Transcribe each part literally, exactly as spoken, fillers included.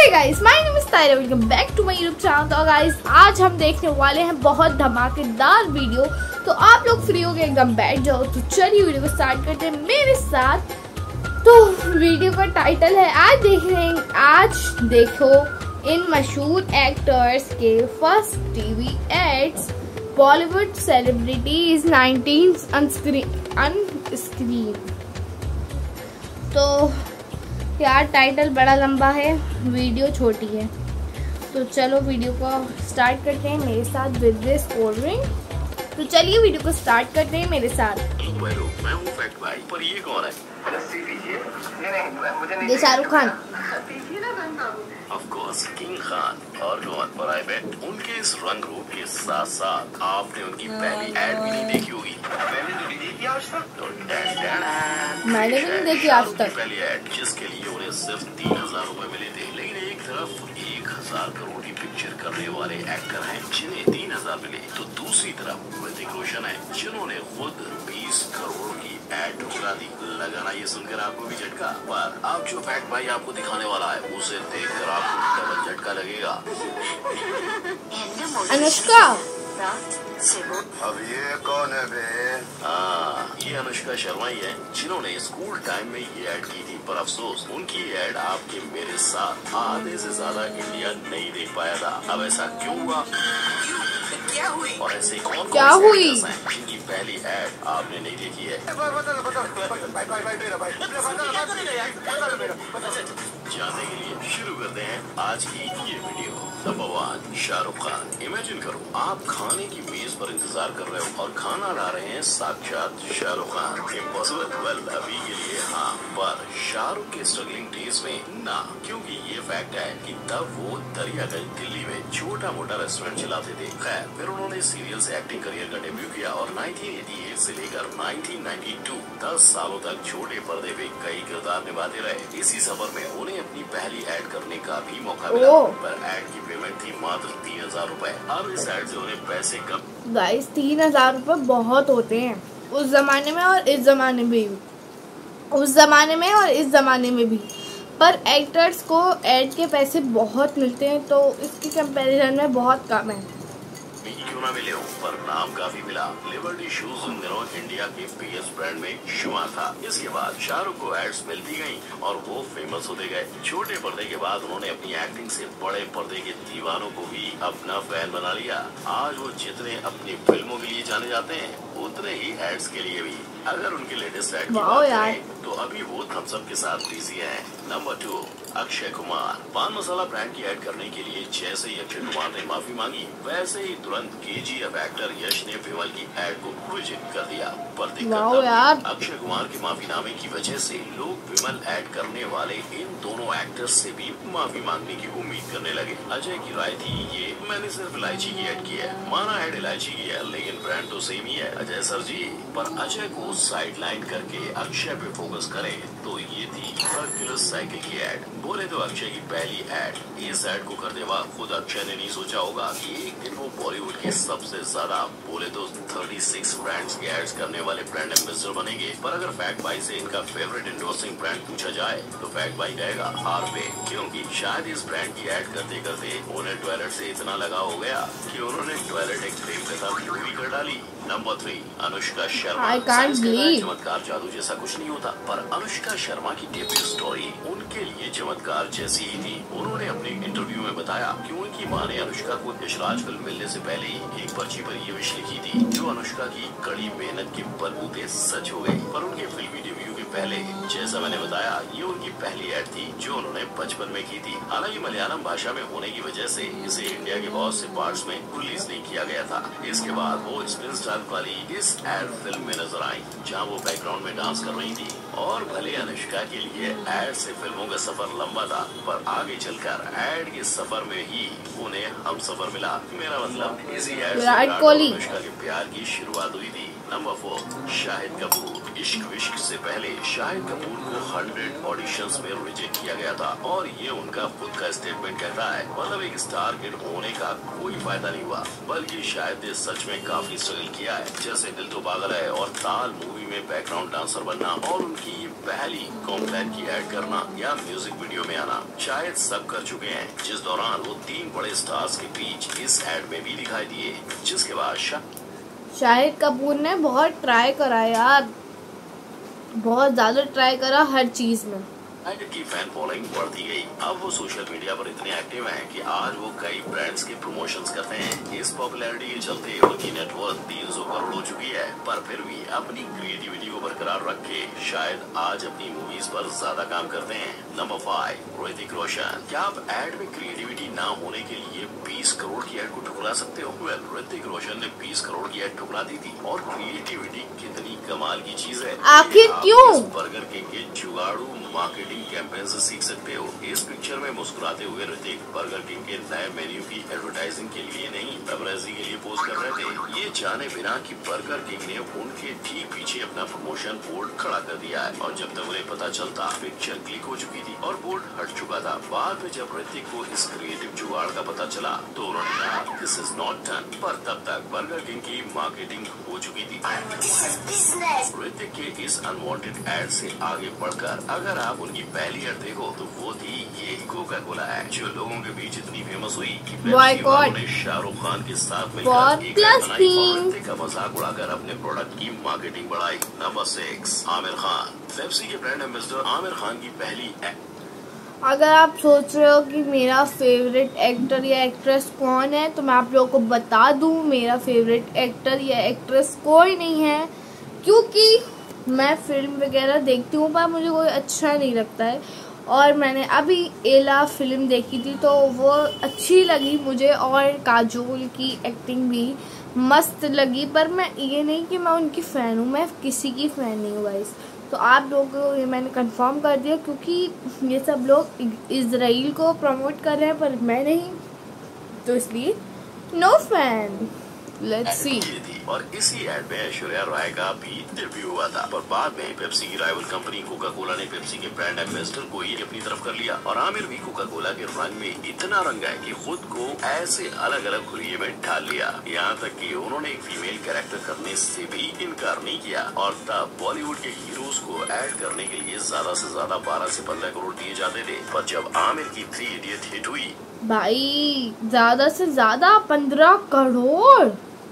Hey guys, my name is Tayra, welcome back to my YouTube channel. तो guys आज हम देखने वाले हैं बहुत धमाकेदार वीडियो। तो आप लोग फ्री हो गए, एकदम बैठ जाओ। तो चलिए वीडियो को स्टार्ट करते हैं मेरे साथ। तो वीडियो का टाइटल है आज देख रहे हैं आज देखो इन मशहूर एक्टर्स के first TV ads, Bollywood celebrities nineteen onscreen. तो यार टाइटल बड़ा लंबा है, वीडियो छोटी है, तो चलो वीडियो को स्टार्ट करते हैं मेरे साथ विद दिस कोल्ड ड्रिंक। तो चलिए वीडियो को स्टार्ट करते हैं मेरे साथ। मैं हूँ फैक्ट भाई, पर ये कौन है? ये Shahrukh Khan. Of course king Khan. और कौन? पर आई बेट उनके इस रंग रूप के साथ साथ आपने उनकी पहली एड भी नहीं देखी होगी। मैंने तो नहीं देखी आज तक। तो मैंने भी नहीं देखी आज तक। पहली एड जिसके लिए उन्हें सिर्फ तीन हजार रूपए मिले थे, लेकिन एक तरफ एक हजार करोड़ की पिक्चर करने वाले एक्टर हैं जिन्हें तीन हजार मिले, तो दूसरी तरफ ऋतिक रोशन है जिन्होंने खुद बीस करोड़ की एड ठुकरा दी। लगाना ये सुनकर आपको भी झटका, पर अब जो फैक्ट भाई आपको दिखाने वाला है उसे देखकर आपको डबल झटका लगेगा। अनुष्का। अब ये कौन है बे? हाँ, ये अनुष्का शर्मा ही है जिन्होंने स्कूल टाइम में ये ऐड की थी, पर अफसोस उनकी ऐड आपके मेरे साथ आधे से ज्यादा इंडिया नहीं देख पाया था। अब ऐसा क्यों हुआ? क्या हुई? और ऐसे कौन क्या कौन हुई जिनकी पहली ऐड आपने नहीं देखी है? जानने के लिए शुरू करते हैं आज की ये वीडियो। Number one, Shahrukh Khan. Imagine करो आप खाने की मेज पर इंतजार कर रहे हो और खाना ला रहे हैं साक्षात शाहरुख खान। इम्पॉसिबल? वेल अभी के लिए हाँ, पर शाहरुख के स्ट्रगलिंग डेज में ना, क्योंकि ये फैक्ट है कि तब वो दरियागंज दिल्ली में छोटा मोटा रेस्टोरेंट चलाते थे। खैर फिर उन्होंने सीरियल से एक्टिंग करियर का डेब्यू किया और नाइनटीन एटी एट से लेकर नाइनटीन नाइंटी टू दस सालों तक छोटे पर्दे पे कई किरदार निभाते रहे। इसी सफर में उन्हें अपनी पहली ऐड करने का भी मौका मिला, पर ऐड की पेमेंट थी मात्र तीन हजार रूपए। अब इस ऐड से उन्हें पैसे कम। गाइस तीन हजार रूपए बहुत होते हैं उस जमाने में और इस जमाने में भी, उस जमाने में और इस जमाने में भी, पर एक्टर्स को ऐड के पैसे बहुत मिलते हैं, तो इसकी कंपैरिजन में बहुत कम है। क्यों ना मिले हो, पर नाम काफी मिला। लिबर्टी शूज उन दिनों इंडिया के पीएस ब्रांड में शुमार था। इसके बाद शाहरुख को एड्स मिलती गयी और वो फेमस होते गए। छोटे पर्दे के बाद उन्होंने अपनी एक्टिंग से बड़े पर्दे के दीवानों को भी अपना फैन बना लिया। आज वो जितने अपनी फिल्मों के लिए जाने जाते हैं उतने ही एड्स के लिए भी। अगर उनके लेटेस्ट एड की बात करें तो अभी वो थम्स अप के साथ बिजी हैं। Number two, Akshay Kumar. पान मसाला ब्रांड की ऐड करने के लिए जैसे ही अक्षय कुमार ने माफी मांगी, वैसे ही तुरंत केजीएफ एक्टर यश ने विमल की ऐड को रिजेक्ट कर दिया। पर दिक्कत अक्षय कुमार के माफीनामे की वजह से लोग विमल ऐड करने वाले इन दोनों एक्टर्स से भी माफी मांगने की उम्मीद करने लगे। अजय की राय थी ये मैंने सिर्फ इलायची की ऐड की है, माना ऐड इलायची की है लेकिन ब्रांड तो सेम ही है अजय सर जी। पर अजय को साइड लाइन करके अक्षय पे फोकस करे तो ये थी हरक्यूलिस साइकिल की ऐड। बोले तो अक्षय की पहली ऐड। इस ऐड को करने बाद खुद अक्षय ने नहीं सोचा होगा कि एक दिन वो बॉलीवुड के सबसे ज्यादा बोले तो छत्तीस ब्रांड्स के एड्स करने वाले ब्रांड एम्बेसडर बनेंगे। पर अगर फैक्ट भाई से इनका फेवरेट एंडोर्सिंग ब्रांड पूछा जाए तो फैक्ट भाई कहेगा हार्वे, क्योंकि शायद इस ब्रांड की ऐड करते करते उन्हें टॉयलेट से इतना लगा हो गया कि उन्होंने टॉयलेट एक प्रेम कथा पूरी कर डाली। Number three, Anushka Sharma. चमत्कार जादू जैसा कुछ नहीं होता, पर अनुष्का शर्मा की डेब्यू स्टोरी उनके लिए चमत्कार जैसी ही थी। उन्होंने अपने इंटरव्यू में बताया कि उनकी मां ने अनुष्का को यशराज फिल्म मिलने से पहले ही एक पर्ची पर ये विश लिखी थी, जो अनुष्का की कड़ी मेहनत के बलबूते सच हो गई। पर उनके फिल्मी डेब्यू के पहले, जैसा मैंने बताया, ये उनकी पहली ऐड थी जो उन्होंने बचपन में की थी। हालांकि मलयालम भाषा में होने की वजह से इसे इंडिया के बहुत से पार्ट्स में रिलीज नहीं किया गया था। इसके बाद वो स्पिन स्टाइल वाली इस एड फिल्म में नजर आई, जहाँ वो बैकग्राउंड में डांस कर रही थी। और भले अनुष्का के लिए एड से फिल्मों का सफर लंबा था, पर आगे चलकर एड के सफर में ही उन्हें हम सफर मिला। मेरा मतलब इसी एड से अनुष्का के प्यार की शुरुआत हुई थी। Number four, Shahid Kapoor. इश्क विश्क से पहले शाहिद कपूर को हंड्रेड ऑडिशंस में रिजेक्ट किया गया था और ये उनका खुद का स्टेटमेंट कहता है। मतलब एक स्टार किड होने का कोई फायदा नहीं हुआ, बल्कि शायद ने सच में काफी स्ट्रगल किया है। जैसे दिल तो पागल है और ताल मूवी में बैकग्राउंड डांसर बनना और उनकी ये पहली कॉम्प्लान की एड करना या म्यूजिक वीडियो में आना शायद सब कर चुके हैं, जिस दौरान वो तीन बड़े स्टार्स के बीच इस एड में भी दिखाई दिए। जिसके बाद शा... शाहिद कपूर ने बहुत ट्राई करा यार, बहुत ज्यादा ट्राई करा हर चीज में। शाहिद की फैन फॉलोइंग बढ़ती गई। अब वो सोशल मीडिया पर इतने एक्टिव हैं कि आज वो कई ब्रांड्स के प्रमोशंस करते हैं। इस पॉपुलैरिटी के चलते उनकी नेटवर्थ तीन सौ करोड़ हो चुकी है, पर फिर भी अपनी क्रिएटिविटी को बरकरार रखे शायद आज अपनी मूवीज पर ज्यादा काम करते हैं। Number five, Hrithik Roshan. क्या आप एड में क्रिएटिविटी ना होने के लिए बीस करोड़ की एड को ठुकरा सकते हो? वेल, ऋतिक रोशन ने बीस करोड़ की एड ठुकरा दी थी। और क्रिएटिविटी कितनी कमाल की चीज है। आखिर क्यों? बर्गर किंग के जुगाड़ू मार्केटिंग कैंपेन से सीख सकते हो। इस पिक्चर में मुस्कुराते हुए ऋतिक बर्गर किंग के नए मेन्यू की एडवर्टाइजिंग के लिए नहीं, पेपरजी के लिए पोस्ट कर रहे थे, ये जाने बिना कि बर्गर किंग ने उनके ठीक पीछे अपना प्रमोशन बोर्ड खड़ा कर दिया है। और जब तक उन्हें पता चलता पिक्चर क्लिक हो चुकी थी और बोर्ड हट चुका था। बाद में जब ऋतिक को इस क्रिएटिव जुगाड़ का पता चला तो उन्होंने कहा दिस इज नॉट डन, पर तब तक बर्गर किंग की मार्केटिंग हो चुकी थी। ऋतिक के इस अनवांटेड एड से आगे बढ़कर अगर आप उनकी पहली एड देखो तो वो थी ये कोका कोला है, जो लोगों के बीच इतनी फेमस हुई कि ने शाहरुख खान के साथ मिलकर एक एड बनाई और ऋतिक का मजाक उड़ाकर अपने प्रोडक्ट की मार्केटिंग बढ़ाई। Number six, Aamir Khan. Pepsi के ब्रांड एम्बेसडर आमिर खान की पहली एड। अगर आप सोच रहे हो कि मेरा फेवरेट एक्टर या एक्ट्रेस कौन है, तो मैं आप लोगों को बता दूं मेरा फेवरेट एक्टर या एक्ट्रेस कोई नहीं है, क्योंकि मैं फिल्म वगैरह देखती हूँ पर मुझे कोई अच्छा नहीं लगता है। और मैंने अभी एला फिल्म देखी थी तो वो अच्छी लगी मुझे और काजोल की एक्टिंग भी मस्त लगी, पर मैं ये नहीं कि मैं उनकी फ़ैन हूँ, मैं किसी की फ़ैन नहीं हूँ गाइस। तो आप लोगों को ये मैंने कंफर्म कर दिया, क्योंकि ये सब लोग इजराइल को प्रमोट कर रहे हैं पर मैं नहीं, तो इसलिए नो फैन। Let's see. और इसी एड में ऐश्वर्या राय का भी डेब्यू हुआ था, पर बाद में पेप्सी की राइवल कंपनी कोका कोला ने पेप्सी के ब्रांड एम्बेसडर को ही अपनी तरफ कर लिया और आमिर भी कोका कोला के रंग में इतना रंगा है कि खुद को ऐसे अलग अलग खुलिये में ढाल लिया। यहाँ तक कि उन्होंने एक फीमेल कैरेक्टर करने से भी इनकार नहीं किया। और तब बॉलीवुड के हीरोज को ऐड करने के लिए ज्यादा से ज्यादा बारह से पंद्रह करोड़ दिए जाते थे, पर जब आमिर की थ्री इडियट हिट हुई, भाई ज्यादा से ज्यादा पंद्रह crore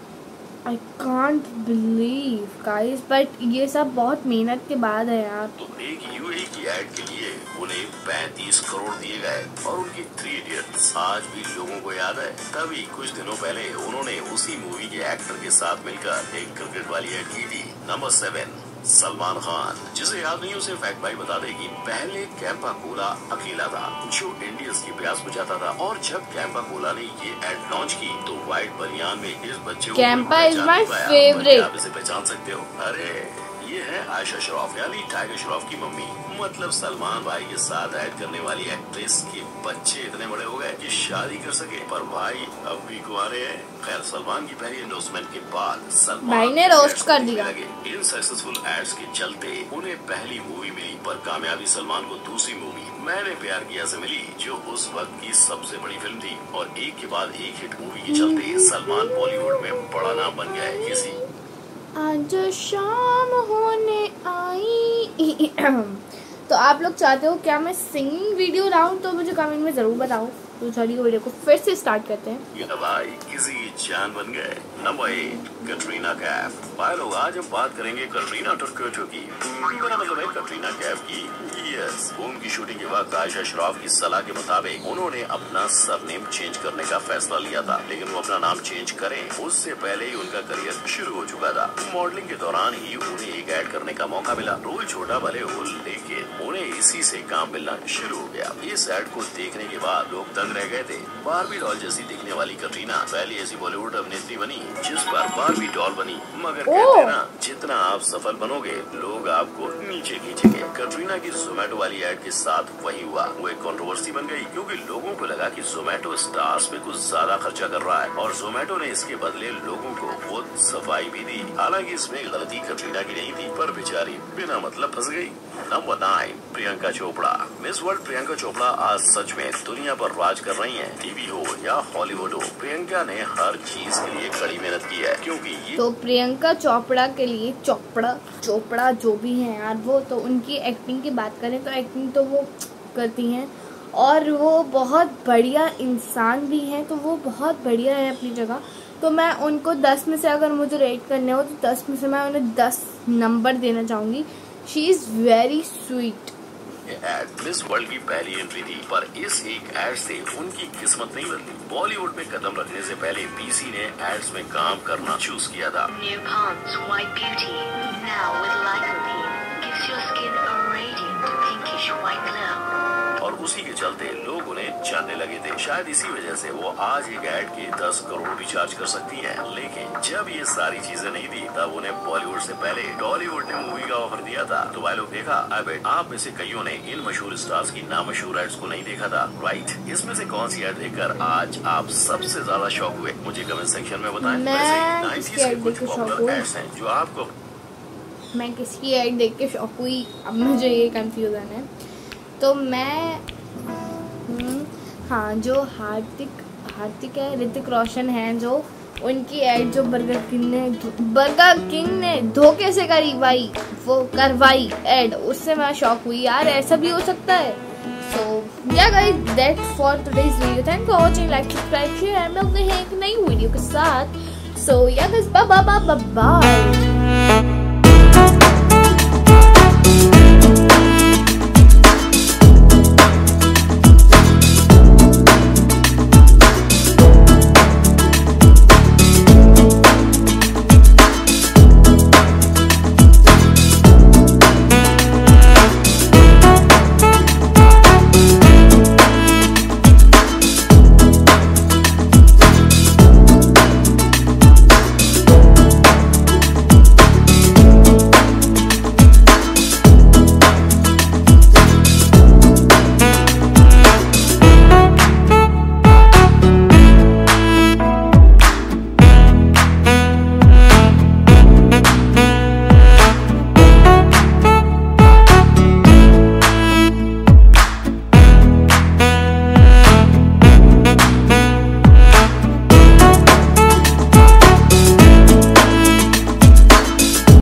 I can't believe guys, but ये सब बहुत मेहनत के बाद है यार। तो एक यूएई की एड के लिए उन्हें पैंतीस करोड़ दिए गए और उनकी थ्री इडियट्स आज भी लोगों को याद है। तभी कुछ दिनों पहले उन्होंने उसी मूवी के एक्टर के साथ मिलकर एक क्रिकेट वाली एड की थी। Number seven, Salman Khan. जिसे याद नहीं उसे फैक्ट भाई बता दे कि पहले कैंपा कोला अकेला था जो इंडियंस की प्यास बुझाता था, और जब कैंपा कोला ने ये एड लॉन्च की तो व्हाइट बनियान में इस बच्चे को कैंपा इज माय फेवरेट। आप इसे पहचान सकते हो? अरे ये है आयशा श्रॉफ यानी टाइगर श्रॉफ की मम्मी। मतलब सलमान भाई के साथ ऐड करने वाली एक्ट्रेस के बच्चे इतने बड़े हो गए कि शादी कर सके, पर भाई अब भी कुंवारे हैं। खैर, सलमान की पहली एंडोर्समेंट के बाद सलमान भाई ने रोस्ट कर दिया। इन सक्सेसफुल एड्स के चलते उन्हें पहली मूवी मिली, पर कामयाबी सलमान को दूसरी मूवी मैंने प्यार किया से मिली, जो उस वक्त की सबसे बड़ी फिल्म थी। और एक के बाद एक हिट मूवी के चलते सलमान बॉलीवुड में बड़ा नाम बन गया है। किसी आज शाम होने आई। तो आप लोग चाहते हो क्या मैं सिंगिंग वीडियो लाऊं, तो मुझे कमेंट में जरूर बताओ। तो चलिए वीडियो को फिर से स्टार्ट करते हैं। ये भाई किसी की जान बन गए। Number eight, Katrina Kaif. भाई लोग आज हम बात करेंगे कटरीना टर्कोटो की, मेरा मतलब है कटरीना कैफ की। यस, फिल्म की शूटिंग के वक्त आयशा श्रॉफ की सलाह के मुताबिक उन्होंने अपना सरनेम चेंज करने का फैसला लिया था, लेकिन वो अपना नाम चेंज करें उससे पहले ही उनका करियर शुरू हो चुका था। मॉडलिंग के दौरान ही उन्हें एक ऐड करने का मौका मिला। रोल छोटा भले हो, लेकिन उन्हें इसी से काम मिलना शुरू हो गया। इस ऐड को देखने के बाद लोग दंग दंग रह गए थे। बारबी डॉल जैसी दिखने वाली कटरीना पहली ऐसी बॉलीवुड अभिनेत्री बनी जिस पर बारबी डॉल बनी। मगर कहते हैं ना, जितना आप सफल बनोगे लोग आपको नीचे खींचेंगे। कटरीना की जोमेटो वाली एड के साथ वही हुआ। वो एक कंट्रोवर्सी बन गई क्योंकि लोगों को लगा कि जोमेटो स्टार्स पे कुछ ज्यादा खर्चा कर रहा है और जोमेटो ने इसके बदले लोगों को खुद सफाई भी दी। हालांकि इसमें गलती कटरीना की नहीं थी, पर बेचारी बिना मतलब फंस गई। Number nine, Priyanka Chopra. Miss World Priyanka Chopra आज सच में दुनिया पर राज कर रही हैं। टीवी हो या हॉलीवुड हो, प्रियंका ने हर चीज के लिए कड़ी मेहनत की है क्योंकि ये तो प्रियंका चोपड़ा के लिए चोपड़ा चोपड़ा जो भी है यार, वो तो उनकी एक्टिंग की बात करें तो एक्टिंग तो वो करती हैं और वो बहुत बढ़िया इंसान भी हैं, तो वो बहुत बढ़िया है अपनी जगह। तो मैं उनको दस में से अगर मुझे रेट करने हो तो दस में से मैं उन्हें दस नंबर देना चाहूँगी। She is very sweet. Ad Miss World की पहली एंट्री थी, पर इस एक एड से उनकी किस्मत नहीं बदली। बॉलीवुड में कदम रखने से पहले पीसी ने एड्स में काम करना चूज किया था। New Pond's White Beauty, now with lycopene, gives your skin a radiant pinkish white glow. और उसी के चलते लोग उन्हें जानने लगे थे। शायद इसी वजह से वो आज एक ऐड के दस करोड़ भी चार्ज कर सकती हैं। लेकिन जब ये सारी चीजें नहीं थी तब उन्हें बॉलीवुड से पहले टॉलीवुड ने मूवी का ऑफर दिया था। तो भाई लोग देखा, अब आप में से कईयों ने इन मशहूर स्टार्स की नामशहूर एड्स को नहीं देखा था, राइट? इसमें से कौन सी एड देखकर आज आप सबसे ज्यादा शॉक हुए, मुझे कमेंट सेक्शन में बताएं। मैं कुछ पॉपुलर एड्स हैं जो आपको मैं किसकी एड देख के शॉक हुई, अब मुझे ये कंफ्यूजन है। तो मैं हाँ, जो हार्दिक हार्दिक है, ऋतिक रोशन है, जो उनकी एड जो बर्गर किंग ने बर्गर किंग ने धोखे से करी भाई, वो करवाई एड, उससे मैं शॉक हुई यार, ऐसा भी हो सकता है। So yeah guys, that's for today's video. Thank for watching, like subscribe share. मिलते हैं एक नई वीडियो के साथ। So yeah guys, bye bye bye bye.